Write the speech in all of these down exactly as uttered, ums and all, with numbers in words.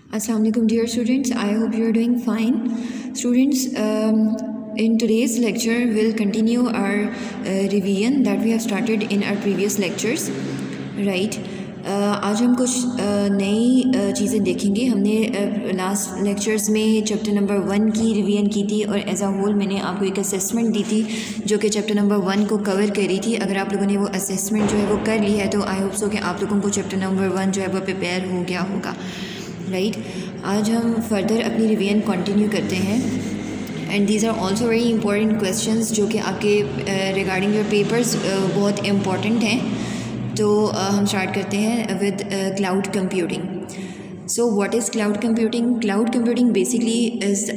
Assalamu alaikum dear students, I hope you are doing fine. Students, um, in today's lecture we'll continue our uh, revision that we have started in our previous lectures, right? uh, आज हम कुछ uh, नई uh, चीज़ें देखेंगे. हमने last uh, lectures में chapter number one की revision की थी और एज अ होल मैंने आपको एक असेसमेंट दी थी जो कि चैप्टर नंबर वन को कवर कर रही थी. अगर आप लोगों ने वो असेसमेंट जो है वो कर ली है तो आई होप सो कि आप लोगों को चैप्टर नंबर वन जो है वो प्रिपेयर हो गया होगा, राइट right? आज हम फर्दर अपनी रिवीजन कंटिन्यू करते हैं and these are also very important questions जो कि आपके रिगार्डिंग योर पेपर्स बहुत इम्पॉर्टेंट हैं. तो uh, हम स्टार्ट करते हैं with cloud computing. So what is cloud computing? Cloud computing basically is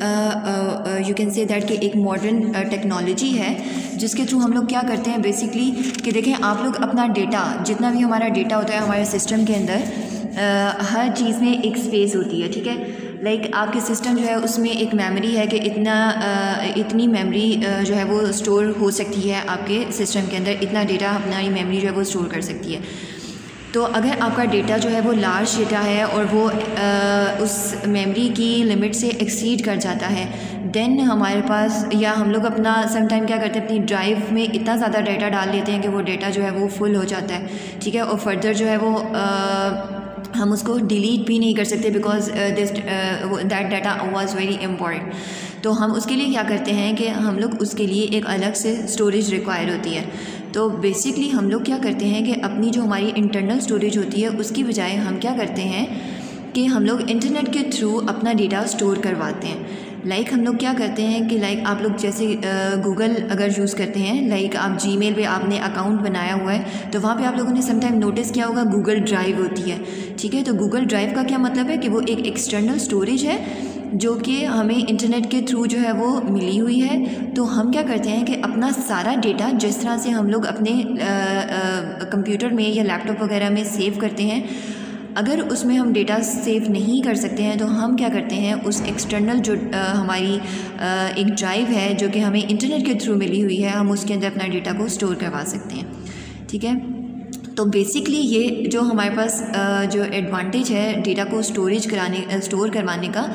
you can say that कि एक मॉडर्न टेक्नोलॉजी है जिसके थ्रू हम लोग क्या करते हैं बेसिकली कि देखें आप लोग अपना डेटा, जितना भी हमारा डेटा होता है हमारे सिस्टम के अंदर, uh, हर चीज़ में एक स्पेस होती है, ठीक है. लाइक like, आपके सिस्टम जो है उसमें एक मेमोरी है कि इतना uh, इतनी मेमोरी uh, जो है वो स्टोर हो सकती है आपके सिस्टम के अंदर, इतना डेटा हमारी मेमोरी जो है वो स्टोर कर सकती है. तो अगर आपका डेटा जो है वो लार्ज डेटा है और वो आ, उस मेमोरी की लिमिट से एक्सीड कर जाता है, देन हमारे पास, या हम लोग अपना समटाइम क्या करते हैं अपनी ड्राइव में इतना ज़्यादा डेटा डाल लेते हैं कि वो डेटा जो है वो फुल हो जाता है, ठीक है. और फर्दर जो है वो आ, हम उसको डिलीट भी नहीं कर सकते because this that data was very important. तो हम उसके लिए क्या करते हैं कि हम लोग उसके लिए एक अलग से स्टोरेज रिक्वायर होती है. तो बेसिकली हम लोग क्या करते हैं कि अपनी जो हमारी इंटरनल स्टोरेज होती है उसकी बजाय हम क्या करते हैं कि हम लोग इंटरनेट के थ्रू अपना डेटा स्टोर करवाते हैं. लाइक like, हम लोग क्या करते हैं कि लाइक like, आप लोग जैसे गूगल अगर यूज़ करते हैं, लाइक like, आप जीमेल पे आपने अकाउंट बनाया हुआ है तो वहाँ पे आप लोगों ने समटाइम नोटिस किया होगा गूगल ड्राइव होती है, ठीक है. तो गूगल ड्राइव का क्या मतलब है कि वो एक एक्सटर्नल स्टोरेज है जो कि हमें इंटरनेट के थ्रू जो है वो मिली हुई है. तो हम क्या करते हैं कि अपना सारा डेटा, जिस तरह से हम लोग अपने कंप्यूटर में या लैपटॉप वगैरह में सेव करते हैं, अगर उसमें हम डेटा सेव नहीं कर सकते हैं तो हम क्या करते हैं उस एक्सटर्नल जो आ, हमारी आ, एक ड्राइव है जो कि हमें इंटरनेट के थ्रू मिली हुई है, हम उसके अंदर अपना डेटा को स्टोर करवा सकते हैं, ठीक है. तो बेसिकली ये जो हमारे पास आ, जो एडवांटेज है डेटा को स्टोरेज कराने स्टोर करवाने का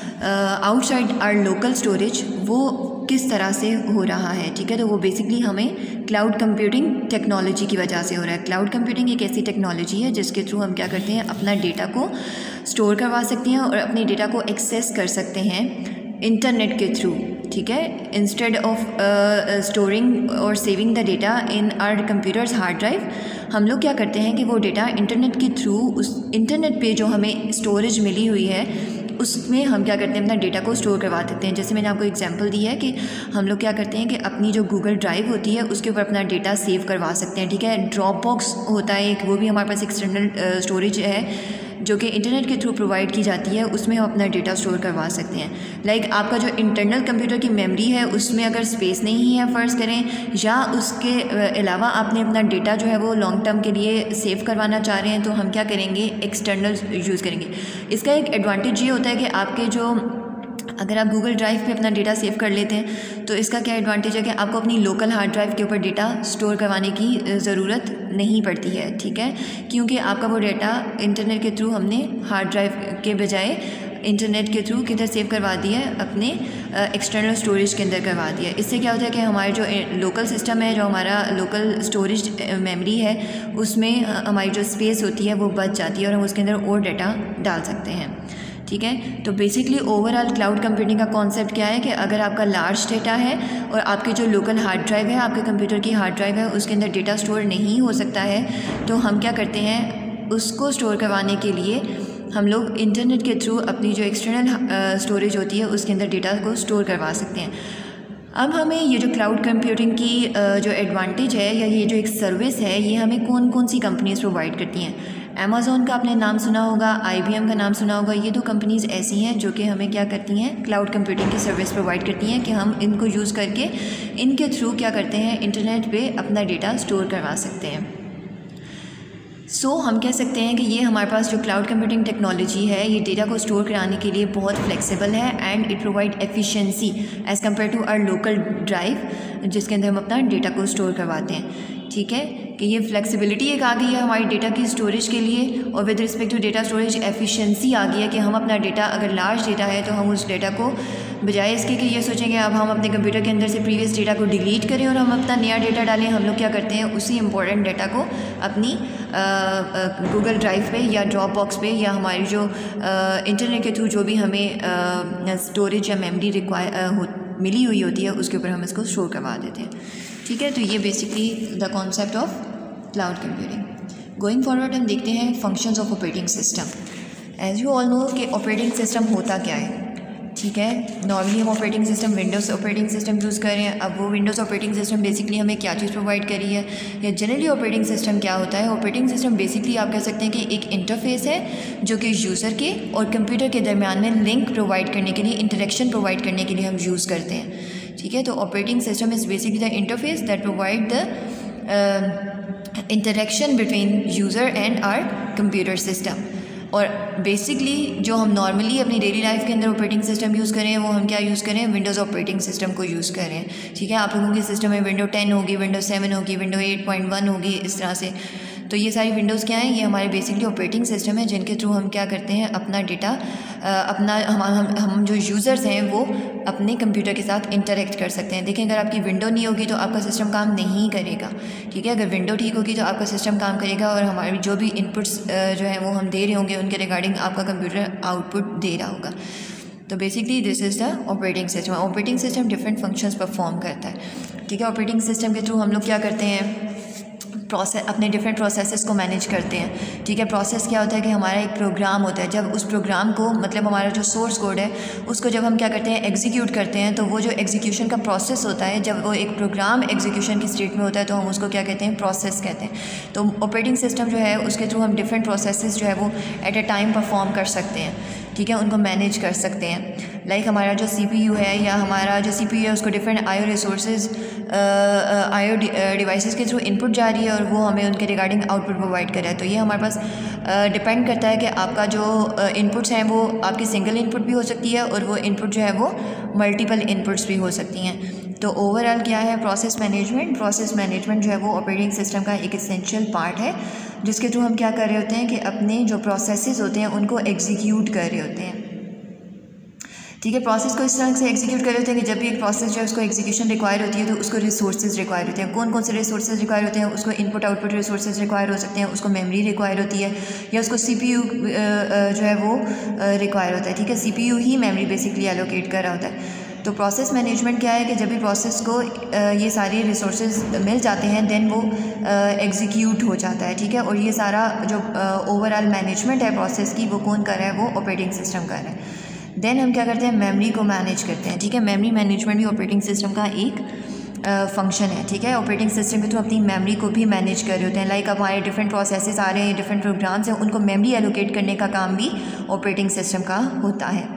आउटसाइड आवर लोकल स्टोरेज, वो किस तरह से हो रहा है, ठीक है. तो वो बेसिकली हमें क्लाउड कंप्यूटिंग टेक्नोलॉजी की वजह से हो रहा है. क्लाउड कंप्यूटिंग एक ऐसी टेक्नोलॉजी है जिसके थ्रू हम क्या करते हैं अपना डेटा को स्टोर करवा सकते हैं और अपने डेटा को एक्सेस कर सकते हैं इंटरनेट के थ्रू, ठीक है. इंस्टेड ऑफ स्टोरिंग और saving the data in our computers hard drive, हम लोग क्या करते हैं कि वो डेटा इंटरनेट के थ्रू उस इंटरनेट पे जो हमें स्टोरेज मिली हुई है उसमें हम क्या करते हैं अपना डेटा को स्टोर करवा देते हैं. जैसे मैंने आपको एग्जांपल दी है कि हम लोग क्या करते हैं कि अपनी जो गूगल ड्राइव होती है उसके ऊपर अपना डेटा सेव करवा सकते हैं, ठीक है. ड्रॉप बॉक्स होता है एक, वो भी हमारे पास एक्सटर्नल स्टोरेज है जो कि इंटरनेट के थ्रू प्रोवाइड की जाती है, उसमें हम अपना डेटा स्टोर करवा सकते हैं. लाइक like, आपका जो इंटरनल कंप्यूटर की मेमोरी है उसमें अगर स्पेस नहीं है फ़र्ज़ करें, या उसके अलावा आपने अपना डेटा जो है वो लॉन्ग टर्म के लिए सेव करवाना चाह रहे हैं, तो हम क्या करेंगे एक्सटर्नल यूज़ करेंगे. इसका एक एडवांटेज ये होता है कि आपके जो, अगर आप गूगल ड्राइव पे अपना डेटा सेव कर लेते हैं तो इसका क्या एडवांटेज है कि आपको अपनी लोकल हार्ड ड्राइव के ऊपर डेटा स्टोर करवाने की ज़रूरत नहीं पड़ती है, ठीक है. क्योंकि आपका वो डेटा इंटरनेट के थ्रू हमने हार्ड ड्राइव के बजाय इंटरनेट के थ्रू किधर सेव करवा दिया है, अपने एक्सटर्नल स्टोरेज के अंदर करवा दिया है. इससे क्या होता है कि हमारे जो लोकल सिस्टम है, जो हमारा लोकल स्टोरेज मेमोरी है, उसमें हमारी जो स्पेस होती है वो बच जाती है और हम उसके अंदर और डेटा डाल सकते हैं, ठीक है. तो बेसिकली ओवरऑल क्लाउड कंप्यूटिंग का कॉन्सेप्ट क्या है कि अगर आपका लार्ज डेटा है और आपकी जो लोकल हार्ड ड्राइव है, आपके कंप्यूटर की हार्ड ड्राइव है, उसके अंदर डेटा स्टोर नहीं हो सकता है, तो हम क्या करते हैं उसको स्टोर करवाने के लिए हम लोग इंटरनेट के थ्रू अपनी जो एक्सटर्नल स्टोरेज होती है उसके अंदर डेटा को स्टोर करवा सकते हैं. अब हमें ये जो क्लाउड कंप्यूटिंग की जो एडवांटेज है या ये जो एक सर्विस है, ये हमें कौन कौन सी कंपनीज प्रोवाइड करती हैं. अमेज़ॉन का आपने नाम सुना होगा, आई बी एम का नाम सुना होगा. ये दो कंपनीज़ ऐसी हैं जो कि हमें क्या करती हैं क्लाउड कंप्यूटिंग की सर्विस प्रोवाइड करती हैं कि हम इनको यूज़ करके इनके थ्रू क्या करते हैं इंटरनेट पे अपना डेटा स्टोर करवा सकते हैं. सो so, हम कह सकते हैं कि ये हमारे पास जो क्लाउड कंप्यूटिंग टेक्नोलॉजी है ये डेटा को स्टोर कराने के लिए बहुत फ्लेक्सिबल है and it provide efficiency as compare to our local drive जिसके अंदर हम अपना डेटा को स्टोर करवाते हैं. ठीक है, कि ये फ्लेक्सिबिलिटी एक आ गई है हमारी डेटा की स्टोरेज के लिए, और with respect to data storage efficiency आ गई है कि हम अपना डेटा, अगर लार्ज डेटा है तो हम उस डेटा को बजाय इसके कि ये सोचेंगे अब हम अपने कंप्यूटर के अंदर से प्रीवियस डेटा को डिलीट करें और हम अपना नया डेटा डालें, हम लोग क्या करते हैं उसी इंपॉर्टेंट डेटा को अपनी गूगल ड्राइव पे या ड्रॉप बॉक्स पे या हमारी जो इंटरनेट के थ्रू जो भी हमें स्टोरेज या मेमोरी रिक्वायर मिली हुई होती है उसके ऊपर हम इसको स्टोर करवा देते हैं। ठीक है, तो ये basically the concept of cloud computing. Going forward हम देखते हैं functions of operating system. As you all know कि ऑपरेटिंग सिस्टम होता क्या है। ठीक है, नॉर्मली हम operating system Windows operating system use कर रहे हैं। अब वो विंडोज़ ऑपरेटिंग सिस्टम बेसिकली हमें क्या चीज़ प्रोवाइड करी है, या जनरली ऑपरेटिंग सिस्टम क्या होता है। ऑपरेटिंग सिस्टम बेसिकली आप कह सकते हैं कि एक इंटरफेस है जो कि यूज़र के और कंप्यूटर के दरमियान में लिंक प्रोवाइड करने के लिए, इंटरेक्शन प्रोवाइड करने के लिए हम यूज़ करते हैं। ठीक है, तो operating system is basically the interface that provide the interaction between user and our computer system. और बेसिकली जो हम नॉर्मली अपनी डेली लाइफ के अंदर ऑपरेटिंग सिस्टम यूज़ करें वो हम क्या यूज़ करें, विंडोज़ ऑपरेटिंग सिस्टम को यूज़ करें। ठीक है, आप लोगों के सिस्टम में विंडो टेन होगी, विंडो सेवन होगी, विंडो एट पॉइंट वन होगी, इस तरह से। तो ये सारी विंडोज़ क्या हैं, ये हमारे बेसिकली ऑपरेटिंग सिस्टम है जिनके थ्रू हम क्या करते हैं अपना डेटा, अपना हम हम हम जो यूज़र्स हैं वो अपने कंप्यूटर के साथ इंटरेक्ट कर सकते हैं। देखें, अगर आपकी विंडो नहीं होगी तो आपका सिस्टम काम नहीं करेगा। ठीक है, अगर विंडो ठीक होगी तो आपका सिस्टम काम करेगा और हमारी जो भी इनपुट्स जो हैं वो हम दे रहे होंगे उनके रिगार्डिंग आपका कंप्यूटर आउटपुट दे रहा होगा। तो basically this is the operating system. Operating system different functions perform करता है। ठीक है, ऑपरेटिंग सिस्टम के थ्रू हम लोग क्या करते हैं, प्रोसेस अपने डिफरेंट प्रोसेसेस को मैनेज करते हैं। ठीक है, प्रोसेस क्या होता है कि हमारा एक प्रोग्राम होता है, जब उस प्रोग्राम को मतलब हमारा जो सोर्स कोड है उसको जब हम क्या करते हैं एग्जीक्यूट करते हैं, तो वो जो एग्जीक्यूशन का प्रोसेस होता है, जब वो एक प्रोग्राम एग्जीक्यूशन की स्टेट में होता है तो हम उसको क्या कहते हैं, प्रोसेस कहते हैं। तो ऑपरेटिंग सिस्टम जो है उसके थ्रू हम डिफरेंट प्रोसेसेस जो है वो एट अ टाइम परफॉर्म कर सकते हैं। ठीक है, उनको मैनेज कर सकते हैं। लाइक like हमारा जो सीपीयू है या हमारा जो सीपीयू है उसको different IO resources IO devices के थ्रू इनपुट जा रही है और वो हमें उनके रिगार्डिंग आउटपुट प्रोवाइड कर रहा है। तो ये हमारे पास डिपेंड करता है कि आपका जो इनपुट्स हैं वो आपकी सिंगल इनपुट भी हो सकती है और वो इनपुट जो है वो मल्टीपल इनपुट्स भी हो सकती हैं। तो ओवरऑल क्या है, प्रोसेस मैनेजमेंट। प्रोसेस मैनेजमेंट जो है वो ऑपरेटिंग सिस्टम का एक एसेंशियल पार्ट है जिसके थ्रू हम क्या कर रहे होते हैं कि अपने जो प्रोसेसेस होते हैं उनको एग्जीक्यूट कर रहे होते हैं। ठीक है, प्रोसेस को इस तरह से एग्जीक्यूट कर रहे होते हैं कि जब भी एक प्रोसेस जो है उसको एग्जीक्यूशन रिक्वायर होती है तो उसको रिसोर्सेज रिक्वायर होते हैं। कौन कौन से रिसोर्सेज रिक्वायर होते हैं, उसको इनपुट आउटपुट रिसोर्सेज रिक्वायर हो सकते हैं, उसको मेमोरी रिक्वायर होती है या उसको सीपीयू जो है वो रिक्वायर होता है। ठीक है, सीपीयू ही मेमोरी बेसिकली एलोकेट कर रहा होता है। तो प्रोसेस मैनेजमेंट क्या है कि जब भी प्रोसेस को ये सारी रिसोर्सेज मिल जाते हैं देन वो एग्जीक्यूट हो जाता है। ठीक है, और ये सारा जो ओवरऑल मैनेजमेंट है प्रोसेस की वो कौन कर रहा है, वो ऑपरेटिंग सिस्टम कर रहा है। देन हम क्या करते हैं, मेमोरी को मैनेज करते हैं। ठीक है, मेमोरी मैनेजमेंट भी ऑपरेटिंग सिस्टम का एक फंक्शन है। ठीक है, ऑपरेटिंग सिस्टम के थ्रू अपनी मेमोरी को भी मैनेज कर रहे होते हैं। लाइक अब हमारे डिफरेंट प्रोसेसेस आ रहे हैं, डिफरेंट प्रोग्राम्स हैं, उनको मेमोरी एलोकेट करने का काम भी ऑपरेटिंग सिस्टम का होता है।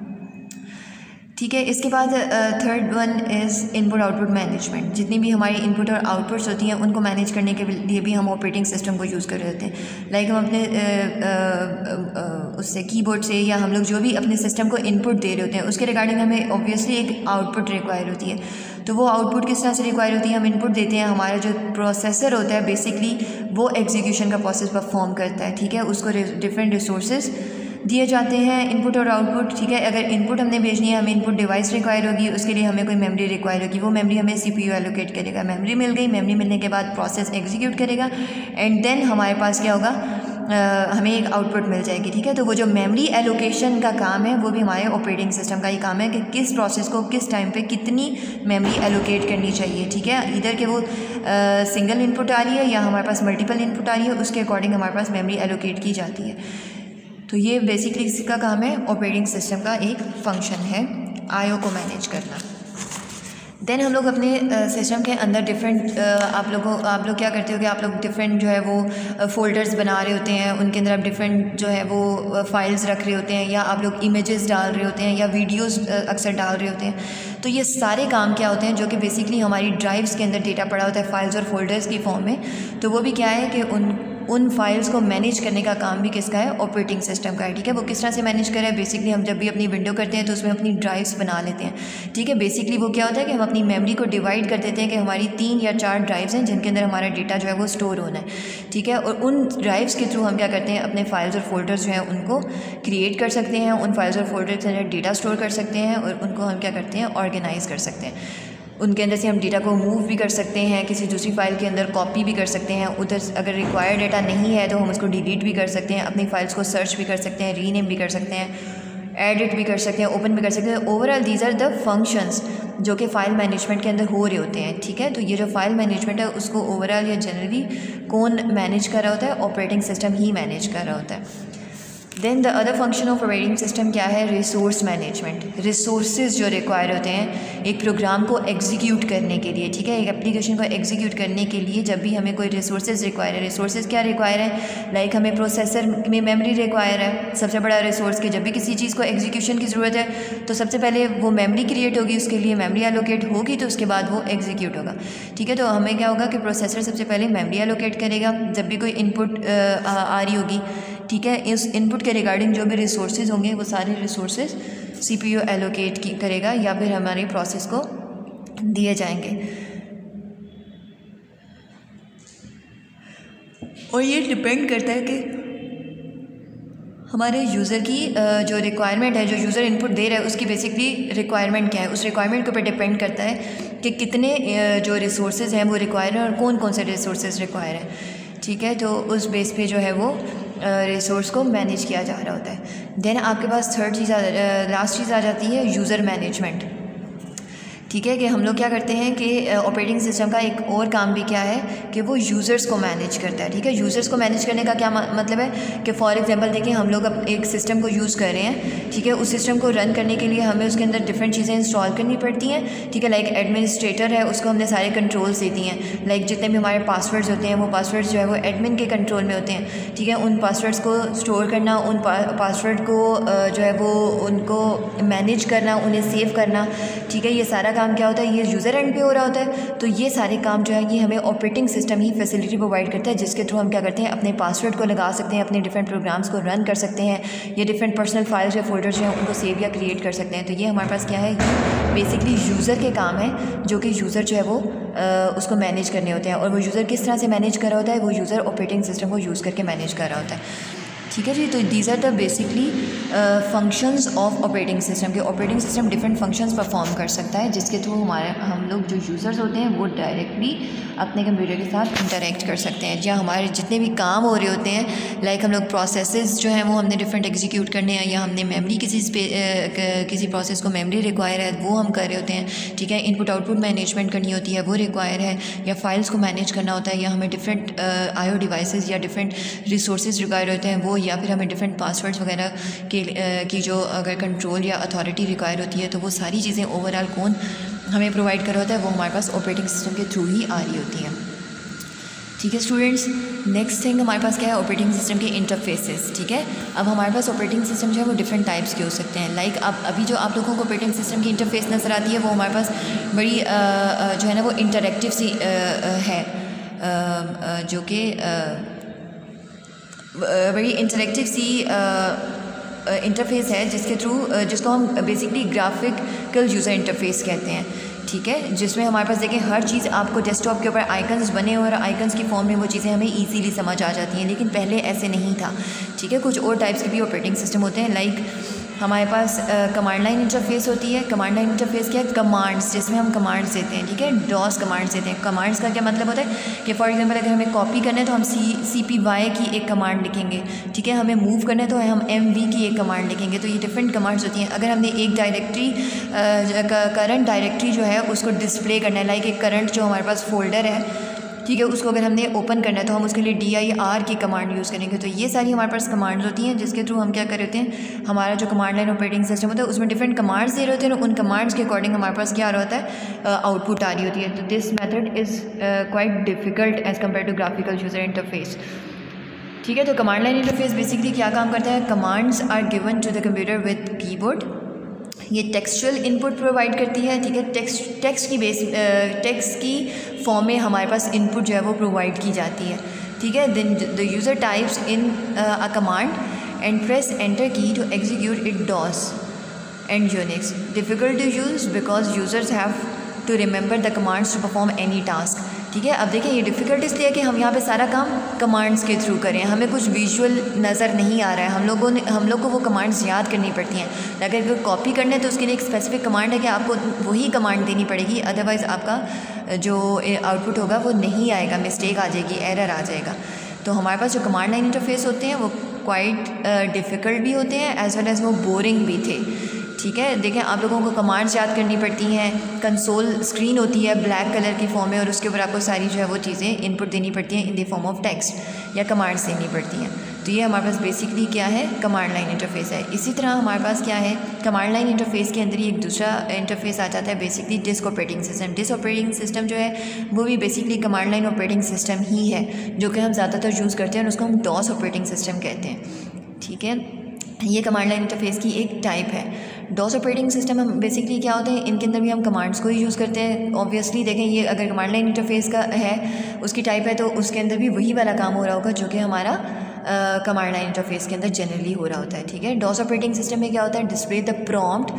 ठीक है, इसके बाद third one is input output management. जितनी भी हमारी इनपुट और आउटपुट्स होती हैं उनको मैनेज करने के लिए भी हम ऑपरेटिंग सिस्टम को यूज़ कर रहे होते हैं। लाइक हम अपने आ, आ, आ, उससे कीबोर्ड से या हम लोग जो भी अपने सिस्टम को इनपुट दे रहे होते हैं उसके रिगार्डिंग हमें ऑब्वियसली एक आउटपुट रिक्वायर होती है। तो वो आउटपुट किस तरह से रिक्वायर होती है, हम इनपुट देते हैं, हमारा जो प्रोसेसर होता है बेसिकली वो एग्जीक्यूशन का प्रोसेस परफॉर्म करता है। ठीक है, उसको डिफरेंट रिसोर्सेज दिए जाते हैं, इनपुट और आउटपुट। ठीक है, अगर इनपुट हमने भेजनी है हमें इनपुट डिवाइस रिक्वायर होगी, उसके लिए हमें कोई मेमोरी रिक्वायर होगी, वो मेमोरी हमें सीपीयू एलोकेट करेगा। मेमोरी मिल गई, मेमोरी मिलने के बाद प्रोसेस एग्जीक्यूट करेगा एंड देन हमारे पास क्या होगा, आ, हमें एक आउटपुट मिल जाएगी। ठीक है, तो वो जो मेमोरी एलोकेशन का काम है वो भी हमारे ऑपरेटिंग सिस्टम का ही काम है कि किस प्रोसेस को किस टाइम पे कितनी मेमोरी एलोकेट करनी चाहिए। ठीक है, इधर के वो सिंगल इनपुट आ रही है या हमारे पास मल्टीपल इनपुट आ रही है, उसके अकॉर्डिंग हमारे पास मेमोरी एलोकेट की जाती है। तो ये बेसिकली इसका काम है, ऑपरेटिंग सिस्टम का एक फंक्शन है आईओ को मैनेज करना। देन हम लोग अपने सिस्टम के अंदर डिफरेंट आप लोगों आप लोग क्या करते हो कि आप लोग डिफरेंट जो है वो फ़ोल्डर्स बना रहे होते हैं, उनके अंदर आप डिफरेंट जो है वो फाइल्स रख रहे होते हैं या आप लोग इमेजेस डाल रहे होते हैं या वीडियोस अक्सर डाल रहे होते हैं। तो ये सारे काम क्या होते हैं जो कि बेसिकली हमारी ड्राइव्स के अंदर डेटा पड़ा होता है फाइल्स और फोल्डर्स की फॉर्म में। तो वो भी क्या है कि उन उन फाइल्स को मैनेज करने का काम भी किसका है, ऑपरेटिंग सिस्टम का है। ठीक है, वो किस तरह से मैनेज करे, बेसिकली हम जब भी अपनी विंडो करते हैं तो उसमें अपनी ड्राइव्स बना लेते हैं। ठीक है, बेसिकली वो क्या होता है कि हम अपनी मेमोरी को डिवाइड कर देते हैं कि हमारी तीन या चार ड्राइव्स हैं जिनके अंदर हमारा डेटा जो है वो स्टोर होना है। ठीक है, और उन ड्राइव्स के थ्रू हम क्या करते हैं, अपने फाइल्स और फोल्डर्स जो हैं उनको क्रिएट कर सकते हैं, उन फाइल्स और फोल्डर्स के अंदर डेटा स्टोर कर सकते हैं और उनको हम क्या करते हैं, ऑर्गेनाइज कर सकते हैं। उनके अंदर से हम डेटा को मूव भी कर सकते हैं, किसी दूसरी फाइल के अंदर कॉपी भी कर सकते हैं, उधर अगर रिक्वायर्ड डेटा नहीं है तो हम उसको डिलीट भी कर सकते हैं, अपनी फाइल्स को सर्च भी कर सकते हैं, रीनेम भी कर सकते हैं, एडिट भी कर सकते हैं, ओपन भी कर सकते हैं। Overall these are the functions जो कि फ़ाइल मैनेजमेंट के अंदर हो रहे होते हैं। ठीक है, तो ये जो फाइल मैनेजमेंट है उसको ओवरऑल या जनरली कौन मैनेज कर रहा होता है, ऑपरेटिंग सिस्टम ही मैनेज कर रहा होता है। Then the other function of operating system क्या है, रिसोर्स मैनेजमेंट। रिसोर्सेज जो रिक्वायर होते हैं एक प्रोग्राम को एग्जीक्यूट करने के लिए। ठीक है, एक एप्लीकेशन को एग्जीक्यूट करने के लिए जब भी हमें कोई रिसोर्सेज रिक्वायर है, रिसोर्सेज क्या रिक्वायर है, लाइक हमें प्रोसेसर में मेमोरी रिक्वायर है, सबसे बड़ा रिसोर्स। के जब भी किसी चीज़ को एग्जीक्यूशन की ज़रूरत है तो सबसे पहले वो मेमोरी क्रिएट होगी, उसके लिए मेमोरी एलोकेट होगी, तो उसके बाद वो एग्जीक्यूट होगा। ठीक है, तो हमें क्या होगा कि प्रोसेसर सबसे पहले मेमोरी एलोकेट करेगा जब भी कोई इनपुट आ, आ रही होगी। ठीक है, इस इनपुट के रिगार्डिंग जो भी रिसोर्सेज होंगे वो सारे रिसोर्सेज सीपीयू एलोकेट करेगा या फिर हमारे प्रोसेस को दिए जाएंगे। और ये डिपेंड करता है कि हमारे यूज़र की जो रिक्वायरमेंट है, जो यूज़र इनपुट दे रहा है उसकी बेसिकली रिक्वायरमेंट क्या है, उस रिक्वायरमेंट के ऊपर डिपेंड करता है कि कितने जो रिसोर्सेज हैं वो रिक्वायर हैं और कौन कौन से रिसोर्सेज रिक्वायर हैं। ठीक है, तो उस बेस पे जो है वो रिसोर्स को मैनेज किया जा रहा होता है। देन आपके पास थर्ड चीज़, लास्ट चीज़ आ जाती है यूज़र मैनेजमेंट। ठीक है, कि हम लोग क्या करते हैं कि ऑपरेटिंग सिस्टम का एक और काम भी क्या है कि वो यूज़र्स को मैनेज करता है। ठीक है, यूज़र्स को मैनेज करने का क्या मतलब है कि फॉर एग्जांपल देखिए हम लोग अब एक सिस्टम को यूज़ कर रहे हैं। ठीक है, उस सिस्टम को रन करने के लिए हमें उसके अंदर डिफरेंट चीज़ें इंस्टॉल करनी पड़ती हैं। ठीक है, लाइक एडमिनिस्ट्रेटर है, उसको हमने सारे कंट्रोल्स दे दिए हैं। लाइक जितने भी हमारे पासवर्ड्स होते हैं वो पासवर्ड्स जो है वो एडमिन के कंट्रोल में होते हैं। ठीक है, उन पासवर्ड्स को स्टोर करना, उन पासवर्ड को जो है वो उनको मैनेज करना, उन्हें सेव करना। ठीक है, ये सारा काम क्या होता है, ये यूज़र एंड पे हो रहा होता है। तो ये सारे काम जो है ये हमें ऑपरेटिंग सिस्टम ही फैसिलिटी प्रोवाइड करता है, जिसके थ्रू हम क्या करते हैं, अपने पासवर्ड को लगा सकते हैं, अपने डिफरेंट प्रोग्राम्स को रन कर सकते हैं, या डिफरेंट पर्सनल फाइल्स या फोल्डर्स जो हैं उनको सेव या क्रिएट कर सकते हैं। तो ये हमारे पास क्या है, बेसिकली यूज़र के काम है जो कि यूज़र जो है वो आ, उसको मैनेज करने होते हैं। और वो यूज़र किस तरह से मैनेज कर रहा होता है, वो यूज़र ऑपरेटिंग सिस्टम को यूज़ करके मैनेज कर रहा होता है। ठीक है जी, तो these are the basically functions of operating system के operating system different functions perform कर सकता है, जिसके थ्रू हमारे हम लोग जो यूज़र्स होते हैं वो डायरेक्टली अपने कंप्यूटर के साथ इंटरेक्ट कर सकते हैं। या हमारे जितने भी काम हो रहे होते हैं, लाइक हम लोग प्रोसेसेस जो हैं वो हमने डिफरेंट एग्जीक्यूट करने हैं, या हमने मेमोरी किसी किसी प्रोसेस को मेमोरी रिक्वायर है वो हम कर रहे होते हैं। ठीक है, इनपुट आउटपुट मैनेजमेंट करनी होती है वो रिक्वायर है, या फाइल्स को मैनेज करना होता है, या हमें डिफरेंट आई ओ डिवाइसेस या डिफरेंट रिसोर्सेज रिक्वायर होते हैं वो, या फिर हमें डिफरेंट पासवर्ड्स वगैरह के की जो अगर कंट्रोल या अथॉरिटी रिक्वायर होती है, तो वो सारी चीज़ें ओवरऑल कौन हमें प्रोवाइड कर रहा होता है, वो हमारे पास ऑपरेटिंग सिस्टम के थ्रू ही आ रही होती हैं। ठीक है स्टूडेंट्स, नेक्स्ट थिंग हमारे पास क्या है, ऑपरेटिंग सिस्टम के इंटरफेसेस। ठीक है, अब हमारे पास ऑपरेटिंग सिस्टम जो है वो डिफरेंट टाइप्स के हो सकते हैं। लाइक अब अभी जो आप लोगों को ऑपरेटिंग सिस्टम की इंटरफेस नज़र आती है वो हमारे पास बड़ी आ, आ, जो है ना वो इंटरेक्टिव सी आ, आ, है आ, आ, जो कि बड़ी इंटरेक्टिव सी इंटरफेस है, जिसके थ्रू जिसको हम बेसिकली ग्राफिकल यूज़र इंटरफेस कहते हैं। ठीक है, जिसमें हमारे पास देखें हर चीज़ आपको डेस्कटॉप के ऊपर आइकन्स बने और आइकन्स की फॉर्म में वो चीज़ें हमें इजीली समझ आ जाती हैं, लेकिन पहले ऐसे नहीं था। ठीक है, कुछ और टाइप्स के भी ऑपरेटिंग सिस्टम होते हैं। लाइक हमारे पास कमांड लाइन इंटरफेस होती है। कमांड लाइन इंटरफेस क्या है, कमांड्स, जिसमें हम कमांड्स देते हैं। ठीक है, डॉस कमांड्स देते हैं। कमांड्स का क्या मतलब होता है कि फॉर एग्जांपल अगर हमें कॉपी करना है तो हम सी सी पी वाई की एक कमांड लिखेंगे। ठीक है, हमें मूव करना है तो हम एम वी की एक कमांड लिखेंगे। तो ये डिफरेंट कमांड्स होती हैं। अगर हमने एक डायरेक्टरी करंट डायरेक्टरी जो है उसको डिस्प्ले करना है, लाइक एक करंट जो हमारे पास फोल्डर है, ठीक है, उसको अगर हमने ओपन करना है तो हम उसके लिए डी आई आर की कमांड यूज़ करेंगे। तो ये सारी हमारे पास कमांड्स होती हैं, जिसके थ्रू हम क्या कर रहे होते हैं, हमारा जो कमांड लाइन ऑपरेटिंग सिस्टम होता है उसमें डिफरेंट कमांड्स दे रहे होते हैं, उन कमांड्स के अकॉर्डिंग हमारे पास क्या आ रहा होता है, आउटपुट आ रही होती है। तो this method is quite difficult as compare to graphical user interface. ठीक है, तो कमांड लाइन इंटरफेस बेसिकली क्या काम करता है, commands are given to the computer with keyboard. ये टेक्सचुअल इनपुट प्रोवाइड करती है। ठीक है, टेक्स्ट टेक्स्ट की बेस टेक्स्ट की फॉर्म में हमारे पास इनपुट जो है वो प्रोवाइड की जाती है। ठीक है। Then the user types in a command and press enter key to execute it DOS and Unix. Difficult to use because users have to remember the commands to perform any task. ठीक है, अब देखिए ये difficult इसलिए है कि हम यहाँ पे सारा काम कमांड्स के थ्रू करें, हमें कुछ विजुअल नज़र नहीं आ रहा है, हम लोगों ने हम लोग को वो कमांड्स याद करनी पड़ती हैं। अगर कोई कॉपी करना है तो उसके लिए एक स्पेसिफिक कमांड है कि आपको वही कमांड देनी पड़ेगी, अदरवाइज़ आपका जो आउटपुट होगा वो नहीं आएगा, मिस्टेक आ जाएगी, एरर आ जाएगा। तो हमारे पास जो कमांड लाइन इंटरफेस होते हैं वो क्वाइट डिफ़िकल्ट भी होते हैं एज वेल एज़ वो बोरिंग भी थे। ठीक है, देखें आप लोगों को कमांड्स याद करनी पड़ती हैं, कंसोल स्क्रीन होती है ब्लैक कलर की फॉर्म में और उसके ऊपर आपको सारी जो है वो चीज़ें इनपुट देनी पड़ती हैं in the form of text या कमांड्स देनी पड़ती हैं। तो ये हमारे पास बेसिकली क्या है, कमांड लाइन इंटरफेस है। इसी तरह हमारे पास क्या है, कमांड लाइन इंटरफेस के अंदर ही एक दूसरा इंटरफेस आ जाता है basically disk operating system. Disk operating system जो है वो भी basically command line operating system ही है, जो कि हम ज़्यादातर यूज़ करते हैं और उसको हम डॉस ऑपरेटिंग सिस्टम कहते हैं। ठीक है, ये कमांड लाइन इंटरफेस की एक टाइप है। डॉस ऑपरेटिंग सिस्टम हम बेसिकली क्या होते हैं, इनके अंदर भी हम कमांड्स को ही यूज़ करते हैं। ऑब्वियसली देखें ये अगर कमांड लाइन इंटरफेस का है, उसकी टाइप है, तो उसके अंदर भी वही वाला काम हो रहा होगा जो कि हमारा कमांड लाइन इंटरफेस के अंदर जनरली हो रहा होता है। ठीक है, डॉस ऑपरेटिंग सिस्टम में क्या होता है, डिस्प्ले द प्रॉम्प्ट,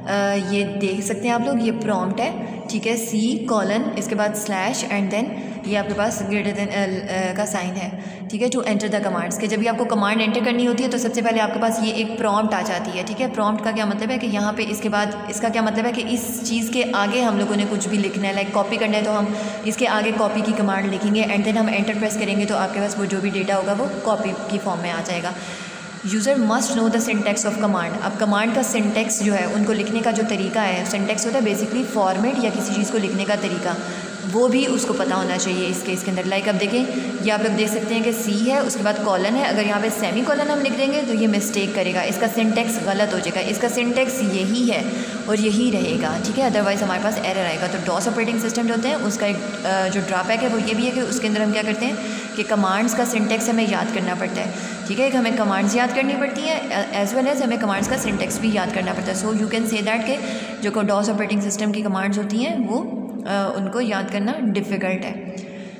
ये देख सकते हैं आप लोग, ये प्रॉम्प्ट है। ठीक है, सी कॉलन, इसके बाद स्लैश एंड देन ये आपके पास ग्रेटर देन का साइन है। ठीक है, टू एंटर द कमांड्स, के जब भी आपको कमांड एंटर करनी होती है तो सबसे पहले आपके पास ये एक प्रॉम्प्ट आ जाती है। ठीक है, प्रॉम्प्ट का क्या मतलब है कि यहाँ पे इसके बाद इसका क्या मतलब है कि इस चीज़ के आगे हम लोगों ने कुछ भी लिखना है, लाइक कॉपी करना है तो हम इसके आगे कॉपी की कमांड लिखेंगे एंड देन हम एंटर प्रेस करेंगे तो आपके पास वो जो भी डेटा होगा वो कॉपी की फॉर्म में आ जाएगा। User must know the syntax of command. अब कमांड का सिंटेक्स जो है, उनको लिखने का जो तरीका है, सिंटेक्स होता है बेसिकली फॉर्मेट या किसी चीज़ को लिखने का तरीका, वो भी उसको पता होना चाहिए इस केस के अंदर। लाइक अब देखें ये आप लोग देख सकते हैं कि सी है, उसके बाद कॉलन है, अगर यहाँ पे सेमी कॉलन हम लिख देंगे तो ये मिस्टेक करेगा, इसका सिंटेक्स गलत हो जाएगा, इसका सिंटेक्स यही है और यही रहेगा। ठीक है, अदरवाइज़ हमारे पास एरर आएगा। तो डॉस ऑपरेटिंग सिस्टम जो होते हैं उसका एक जो ड्रॉबैक है वो ये भी है कि उसके अंदर हम क्या करते हैं कि कमांड्स का सिंटेक्स हमें याद करना पड़ता है। ठीक है, हमें कमांड्स याद करनी पड़ती हैं एज वेल एज हमें कमांड्स का सिंटेक्स भी याद करना पड़ता है। So you can say that कि जो डॉस ऑपरेटिंग सिस्टम की कमांड्स होती हैं वो आ, उनको याद करना डिफ़िकल्ट है।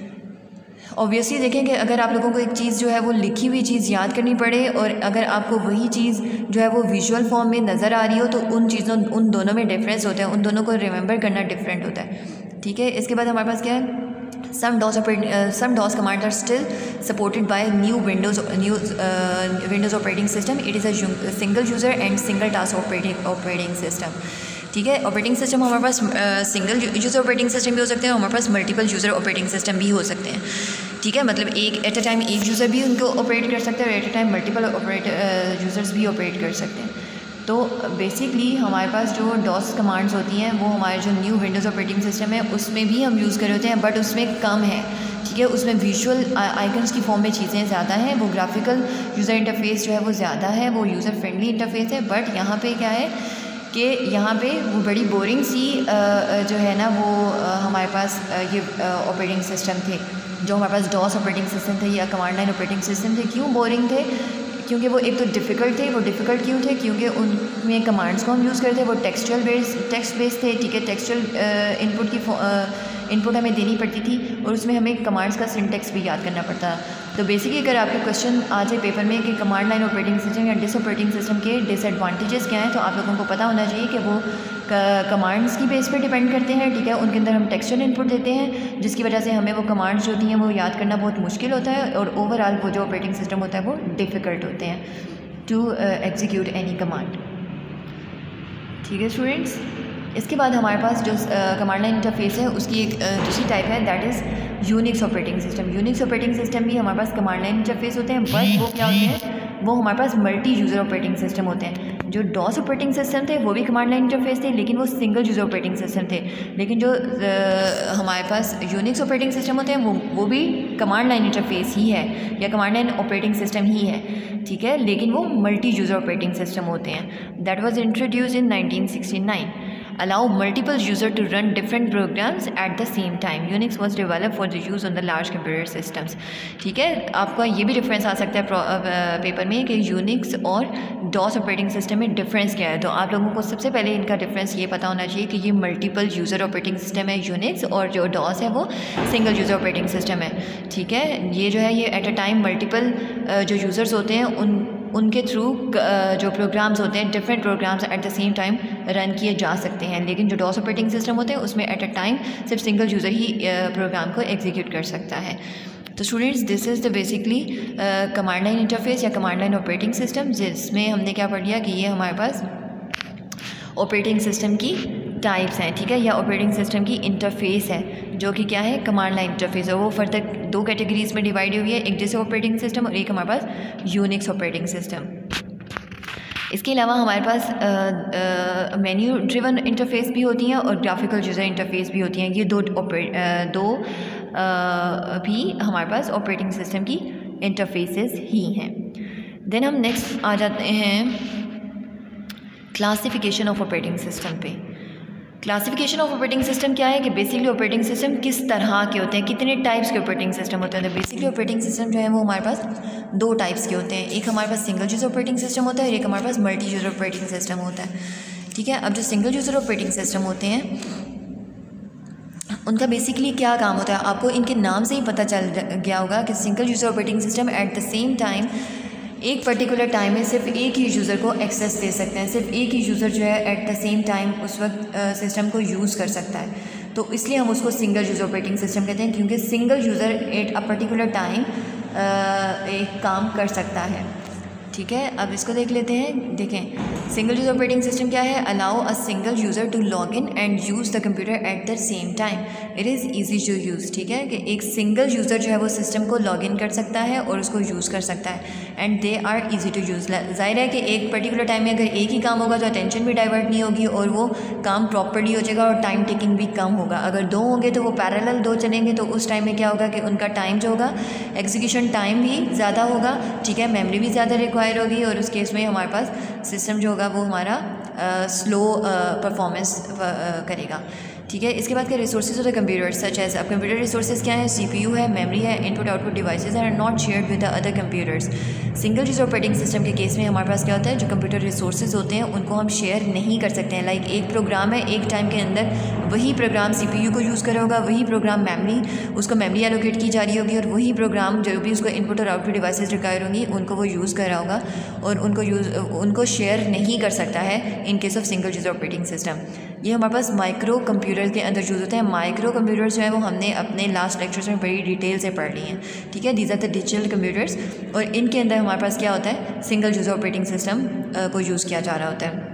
ऑब्वियसली देखें कि अगर आप लोगों को एक चीज़ जो है वो लिखी हुई चीज़ याद करनी पड़े और अगर आपको वही चीज़ जो है वो विजुअल फॉर्म में नज़र आ रही हो तो उन चीज़ों उन दोनों में डिफरेंस होता है, उन दोनों को रिमेंबर करना डिफरेंट होता है। ठीक है, इसके बाद हमारे पास क्या है, some DOS operating uh, some DOS commands are still supported by new Windows new uh, Windows operating system. It is a, a single user and single task operating operating system. ठीक है, ऑपरेटिंग सिस्टम हमारे पास single user operating system भी हो सकते हैं, हमारे पास मल्टीपल यूज़र ऑपरेटिंग सिस्टम भी हो सकते हैं। ठीक है, मतलब एक एट अ टाइम एक यूज़र भी उनको ऑपरेट कर सकते हैं और at a time multiple operate users भी ऑपरेट कर सकते हैं। तो बेसिकली हमारे पास जो डॉस कमांड्स होती हैं वो हमारे जो न्यू विंडोज़ ऑपरेटिंग सिस्टम है उसमें भी हम यूज़ कर रहे होते हैं, बट उसमें कम है। ठीक है, उसमें विजुअल आइकन्स की फॉर्म में चीज़ें ज़्यादा हैं, वो ग्राफिकल यूज़र इंटरफेस जो है वो ज़्यादा है, वो यूज़र फ्रेंडली इंटरफेस है। बट यहाँ पे क्या है कि यहाँ पे वो बड़ी बोरिंग सी जो है ना वो हमारे पास ये ऑपरेटिंग सिस्टम थे, जो हमारे पास डॉस ऑपरेटिंग सिस्टम थे या कमांड लाइन ऑपरेटिंग सिस्टम थे। क्यों बोरिंग थे? क्योंकि वो एक तो डिफ़िकल्ट थे। वो डिफ़िकल्ट क्यों थे? क्योंकि उनमें कमांड्स को हम यूज़ करते हैं वो टेक्सचुअल बेस टेक्स्ट बेस्ड थे। ठीक है, टेक्सचुअल इनपुट की इनपुट हमें देनी पड़ती थी और उसमें हमें कमांड्स का सिंटेक्स भी याद करना पड़ता। तो बेसिकली अगर आपके क्वेश्चन आ जाए पेपर में कि कमांड लाइन ऑपरेटिंग सिस्टम या डिस ऑपरेटिंग सिस्टम के डिसएडवांटेजेस क्या हैं, तो आप लोगों को पता होना चाहिए कि वो कमांड्स की बेस पे डिपेंड करते हैं। ठीक है, उनके अंदर हम टेक्सचुअल इनपुट देते हैं जिसकी वजह से हमें वो कमांड्स जो होती हैं वो याद करना बहुत मुश्किल होता है और ओवरऑल वो जो ऑपरेटिंग सिस्टम होता है वो डिफ़िकल्ट होते हैं टू एग्जीक्यूट एनी कमांड। ठीक है स्टूडेंट्स, इसके बाद हमारे पास जो कमांड लाइन इंटरफेस है उसकी एक दूसरी टाइप है, that is Unix operating system. Unix operating system भी हमारे पास कमांड लाइन इंटरफेस होते हैं, बट वो क्या होते हैं, वो हमारे पास मल्टी यूज़र ऑपरेटिंग सिस्टम होते हैं। जो डॉस ऑपरेटिंग सिस्टम थे वो भी कमांड लाइन इंटरफेस थे, लेकिन वो सिंगल यूज़र ऑपरेटिंग सिस्टम थे। लेकिन जो आ, हमारे पास यूनिक्स ऑपरेटिंग सिस्टम होते हैं वो वो भी कमांड लाइन इंटरफेस ही है या कमांड लाइन ऑपरेटिंग सिस्टम ही है। ठीक है, लेकिन वो मल्टी यूज़र ऑपरेटिंग सिस्टम होते हैं। That was introduced in nineteen sixty nine. allow multiple user to run different programs at the same time. Unix was developed for the use on the large computer systems. ठीक है, आपका ये भी difference आ सकता है paper में कि Unix और डॉस ऑपरेटिंग सिस्टम में डिफरेंस क्या है. तो आप लोगों को सबसे पहले इनका डिफरेंस ये पता होना चाहिए कि ये मल्टीपल यूज़र ऑपरेटिंग सिस्टम है यूनिक्स, और जो डॉस है वो सिंगल यूज़र ऑपरेटिंग सिस्टम है. ठीक है, ये जो है ये एट अ टाइम मल्टीपल जो यूज़र्स होते हैं उन उनके थ्रू जो प्रोग्राम्स होते हैं different programs at the same time run किए जा सकते हैं. लेकिन जो डॉस ऑपरेटिंग सिस्टम होते हैं उसमें एट अ टाइम सिर्फ सिंगल यूज़र ही प्रोग्राम को एग्जीक्यूट कर सकता है. तो students, this is the basically command line interface या कमांड लाइन ऑपरेटिंग सिस्टम, जिसमें हमने क्या पढ़ लिया कि ये हमारे पास ऑपरेटिंग सिस्टम की टाइप्स हैं. ठीक है, या ऑपरेटिंग सिस्टम की इंटरफेस है जो कि क्या है, कमांड लाइन इंटरफेस है. वो फर्दर दो कैटेगरीज में डिवाइड हुई है, एक जैसे ऑपरेटिंग सिस्टम और एक हमारे पास यूनिक्स ऑपरेटिंग सिस्टम. इसके अलावा हमारे पास मेन्यू ड्रिवन इंटरफेस भी होती हैं और ग्राफिकल यूज़र इंटरफेस भी होती हैं. ये दो दो आ, भी हमारे पास ऑपरेटिंग सिस्टम की इंटरफेसेस ही हैं. देन हम नेक्स्ट आ जाते हैं क्लासिफिकेशन ऑफ ऑपरेटिंग सिस्टम पे. क्लासिफिकेशन ऑफ ऑपरेटिंग सिस्टम क्या है कि बेसिकली ऑपरेटिंग सिस्टम किस तरह के होते हैं, कितने टाइप्स के ऑपरेटिंग सिस्टम होते हैं. तो बेसिकली ऑपरेटिंग सिस्टम जो है वो हमारे पास दो टाइप्स के होते हैं. एक हमारे पास सिंगल यूज़र ऑपरेटिंग सिस्टम होता है और एक हमारे पास मल्टी यूज़र ऑपरेटिंग सिस्टम होता है. ठीक है, अब जो सिंगल यूज़र ऑपरेटिंग सिस्टम होते हैं उनका बेसिकली क्या काम होता है, आपको इनके नाम से ही पता चल गया होगा कि single user operating system at the same time एक पर्टिकुलर टाइम में सिर्फ एक ही यूज़र को एक्सेस दे सकते हैं. सिर्फ एक ही यूज़र जो है एट द सेम टाइम उस वक्त सिस्टम को यूज़ कर सकता है. तो इसलिए हम उसको सिंगल यूज़र ऑपरेटिंग सिस्टम कहते हैं, क्योंकि single user at a particular time एक काम कर सकता है. ठीक है, अब इसको देख लेते हैं. देखें, सिंगल यूज़र ऑपरेटिंग सिस्टम क्या है, allow a single user to log in and use the computer at the same time. It is easy to use. ठीक है, कि एक सिंगल यूज़र जो है वो सिस्टम को लॉग इन कर सकता है और उसको यूज़ कर सकता है, and they are easy to use. ज़ाहिर है कि एक पर्टिकुलर टाइम में अगर एक ही काम होगा तो अटेंशन भी डाइवर्ट नहीं होगी और वो काम प्रॉपरली हो जाएगा और टाइम टेकिंग भी कम होगा. अगर दो होंगे तो वो पैरेलल दो चलेंगे तो उस टाइम में क्या होगा कि उनका टाइम जो होगा एग्जीक्यूशन टाइम भी ज़्यादा होगा. ठीक है, मेमोरी भी ज़्यादा रिक्वायर होगी और उसके इसमें हमारे पास सिस्टम जो होगा वो हमारा स्लो परफॉर्मेंस करेगा. ठीक है, इसके बाद क्या resources of the computer such as. अब कंप्यूटर रिसोर्सेज क्या है, सीपीयू है, मेमोरी है, input output devices are not shared with the other computers. Single user operating system के केस में हमारे पास क्या होता है, जो कंप्यूटर रिसोर्सेज होते हैं उनको हम शेयर नहीं कर सकते हैं. लाइक एक प्रोग्राम है, एक टाइम के अंदर वही प्रोग्राम सीपीयू को यूज़ करा होगा, वही प्रोग्राम मेमोरी उसको मेमोरी एलोकेट की जा रही होगी और वही प्रोग्राम जो भी उसको इनपुट और आउटपुट डिवाइसेज रिक्वायर होंगी उनको वो यूज़ कर रहा होगा और उनको यूज़ उनको शेयर नहीं कर सकता है in case of single user operating system. ये हमारे पास माइक्रो कंप्यूटर के अंदर यूज़ होते हैं. माइक्रो कंप्यूटर्स जो है वो हमने अपने लास्ट लेक्चर्स में बड़ी डिटेल से पढ़ ली हैं. ठीक है, these are the digital computers और इनके अंदर हमारे पास क्या होता है, सिंगल यूज़र ऑपरेटिंग सिस्टम को यूज़ किया जा रहा होता है.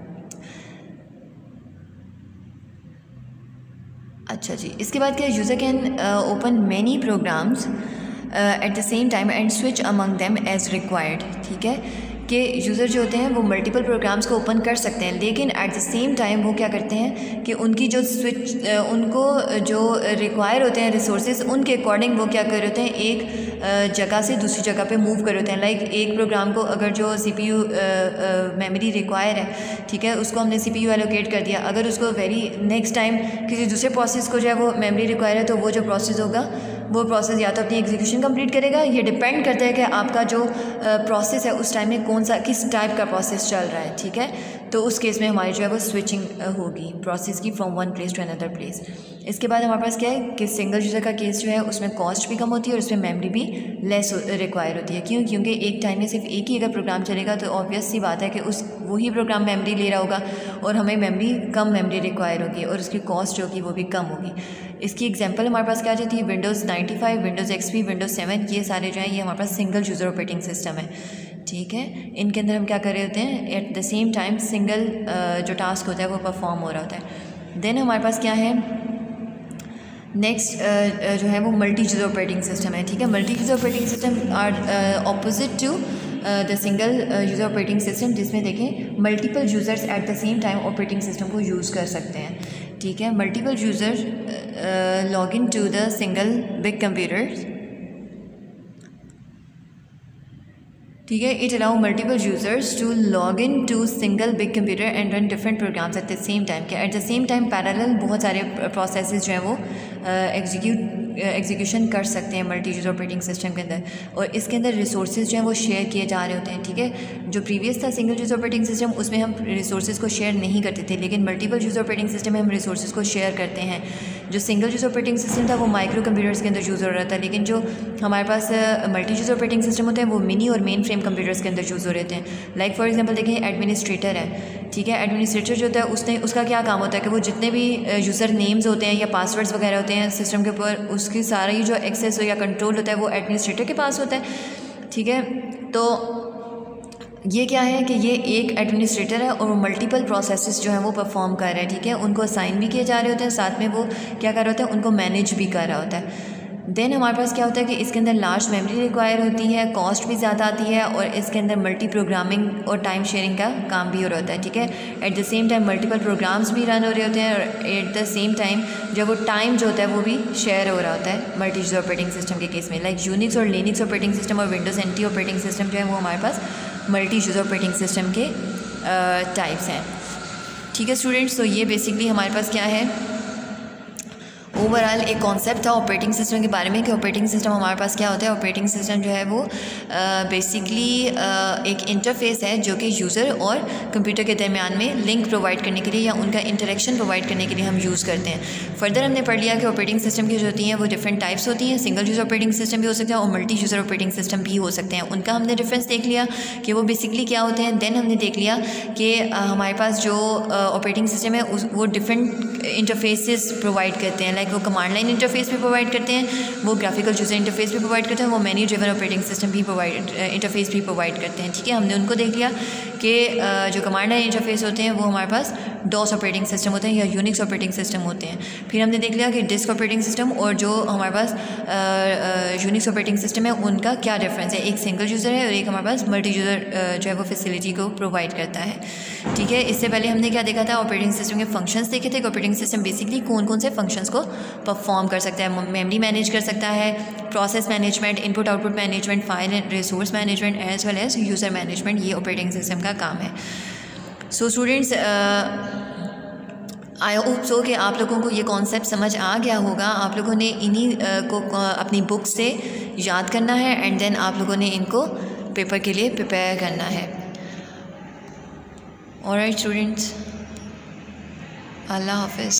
अच्छा जी, इसके बाद क्या, user can open many programs at the same time and switch among them as required. ठीक है, कि यूज़र जो होते हैं वो मल्टीपल प्रोग्राम्स को ओपन कर सकते हैं, लेकिन एट द सेम टाइम वो क्या करते हैं कि उनकी जो स्विच उनको जो रिक्वायर होते हैं रिसोर्सेज उनके अकॉर्डिंग वो क्या कर रहे होते हैं, एक जगह से दूसरी जगह पे मूव कर रहे होते हैं. लाइक एक प्रोग्राम को अगर जो सीपीयू मेमोरी रिक्वायर है, ठीक है, उसको हमने सीपीयू एलोकेट कर दिया. अगर उसको वेरी नेक्स्ट टाइम किसी दूसरे प्रोसेस को जो है वो मेमोरी रिक्वायर है तो वो जो प्रोसेस होगा वो प्रोसेस या तो अपनी एग्जीक्यूशन कंप्लीट करेगा. ये डिपेंड करता है कि आपका जो प्रोसेस है उस टाइम में कौन सा किस टाइप का प्रोसेस चल रहा है. ठीक है, तो उस केस में हमारी जो है वो स्विचिंग होगी प्रोसेस की from one place to another place. इसके बाद हमारे पास क्या है कि सिंगल यूज़र का केस जो है उसमें कॉस्ट भी कम होती है और उसमें मेमोरी भी लेस रिक्वायर होती है. क्यों? क्योंकि एक टाइम में सिर्फ एक ही अगर प्रोग्राम चलेगा तो ऑब्वियस सी बात है कि उस वही प्रोग्राम मेमोरी ले रहा होगा और हमें मेमोरी कम मेमोरी रिक्वायर होगी और उसकी कॉस्ट जो होगी वो भी कम होगी. इसकी एग्जांपल हमारे पास क्या आ जाती है, Windows ninety five, Windows XP, Windows seven, ये सारे जो हैं ये हमारे पास सिंगल यूज़र ऑपरेटिंग सिस्टम है. ठीक है, इनके अंदर हम क्या कर रहे होते हैं, at the same time single जो टास्क होता है वो परफॉर्म हो रहा होता है. देन हमारे पास क्या है, नेक्स्ट जो है वो मल्टी यूज़र ऑपरेटिंग सिस्टम है. ठीक है, multi user operating system are opposite to the single user operating system, जिसमें देखें multiple users at the same time operating system को यूज़ कर सकते हैं. ठीक है, multiple user log in to the single big computer. ठीक है। It allow multiple users to log in to single big computer and run different programs at the same time. कि at the same time parallel बहुत सारे processes जो हैं वो execute execution कर सकते हैं मल्टी यूज़र ऑपरेटिंग सिस्टम के अंदर, और इसके अंदर रिसोर्सेज जो हैं वो शेयर किए जा रहे होते हैं। ठीक है, जो प्रीवियस था सिंगल यूज़र ऑपरेटिंग सिस्टम, उसमें हम रिसोर्सेज को शेयर नहीं करते थे, लेकिन मल्टीपल यूज़र ऑपरेटिंग सिस्टम में हम रिसोर्सेज को शेयर करते हैं। जो सिंगल यूज़र ऑपरेटिंग सिस्टम था वो माइक्रो कंप्यूटर्स के अंदर यूज़ हो रहा था, लेकिन जो हमारे पास मल्टी यूज़र ऑपरेटिंग सिस्टम होते हैं वो मिनी और मेन फ्रेम कंप्यूटर्स के अंदर यूज़ हो रहे थे। लाइक फॉर एग्जांपल देखें, एडमिनिस्ट्रेटर है। ठीक है, एडमिनिस्ट्रेटर जो होता है उसने उसका क्या काम होता है कि वो जितने भी यूज़र नेम्स होते हैं या पासवर्ड्स वगैरह होते हैं सिस्टम के ऊपर, उसकी सारी जो एक्सेस या कंट्रोल होता है वो एडमिनिस्ट्रेटर के पास होता है। ठीक है, तो ये क्या है कि ये एक एडमिनिस्ट्रेटर है और वो मल्टीपल प्रोसेसेस जो हैं वो परफॉर्म कर रहा है। ठीक है, उनको असाइन भी किए जा रहे होते हैं, साथ में वो क्या कर रहा होता है, उनको मैनेज भी कर रहा होता है। देन हमारे पास क्या होता है कि इसके अंदर लार्ज मेमोरी रिक्वायर होती है, कॉस्ट भी ज़्यादा आती है, और इसके अंदर मल्टी प्रोग्रामिंग और टाइम शेयरिंग का काम भी हो रहा होता है। ठीक है, at the same time multiple programs भी रन हो रहे होते हैं, और एट द सेम टाइम जब वो टाइम जो होता है वो भी शेयर हो रहा होता है मल्टी यूज़र ऑपरेटिंग सिस्टम के केस में। लाइक यूनिक्स और लिनक्स ऑपरेटिंग सिस्टम और Windows N T operating system जो है वो हमारे पास मल्टी यूज़र ऑपरेटिंग सिस्टम के टाइप्स हैं। ठीक है स्टूडेंट्स, तो ये बेसिकली हमारे पास क्या है, ओवरऑल एक कॉन्सेप्ट था ऑपरेटिंग सिस्टम के बारे में कि ऑपरेटिंग सिस्टम हमारे पास क्या होता है। ऑपरेटिंग सिस्टम जो है वो बेसिकली एक इंटरफेस है जो कि यूज़र और कंप्यूटर के दरमियान में लिंक प्रोवाइड करने के लिए या उनका इंटरेक्शन प्रोवाइड करने के लिए हम यूज़ करते हैं। फर्दर हमने पढ़ लिया कि ऑपरेटिंग सिस्टम की जो होती हैं वो डिफरेंट टाइप्स होती हैं। सिंगल यूज़र ऑपरेटिंग सिस्टम भी हो सकता है और मल्टी यूज़र ऑपरेटिंग सिस्टम भी हो सकते हैं। उनका हमने डिफरेंस देख लिया कि वो बेसिकली क्या होते हैं। देन हमने देख लिया कि हमारे पास जो ऑपरेटिंग सिस्टम है उस वो डिफरेंट इंटरफेसेस प्रोवाइड करते हैं। लाइक वो कमांड लाइन इंटरफेस भी प्रोवाइड करते हैं, वो ग्राफिकल यूज़र इंटरफेस भी प्रोवाइड करते हैं, वो मेन्यू ड्रिवन ऑपरेटिंग सिस्टम भी प्रोवाइड इंटरफेस भी प्रोवाइड करते हैं। ठीक है, हमने उनको देख लिया कि जो कमांड लाइन इंटरफेस होते हैं वो हमारे पास डॉस ऑपरेटिंग सिस्टम होते हैं या यूनिक्स ऑपरेटिंग सिस्टम होते हैं। फिर हमने देख लिया कि डिस्क ऑपरेटिंग सिस्टम और जो हमारे पास यूनिक्स ऑपरेटिंग सिस्टम है उनका क्या डिफरेंस है। एक सिंगल यूज़र है और एक हमारे पास मल्टी यूज़र जो है वो फैसिलिटी को प्रोवाइड करता है। ठीक है, इससे पहले हमने क्या देखा था, ऑपरेटिंग सिस्टम के फंक्शंस देखे थे। ऑपरेटिंग सिस्टम बेसिकली कौन कौन से फंक्शंस को परफॉर्म कर सकता है। मेमोरी मैनेज कर सकता है, process management, input output management, file and resource management as well as user management, ये ऑपरेटिंग सिस्टम का काम है। So students, I hope so कि आप लोगों को ये कॉन्सेप्ट समझ आ गया होगा। आप लोगों ने इन्हीं uh, को uh, अपनी बुक से याद करना है एंड देन आप लोगों ने इनको पेपर के लिए प्रिपेयर करना है। ऑलराइट स्टूडेंट्स, अल्लाह हाफिज़।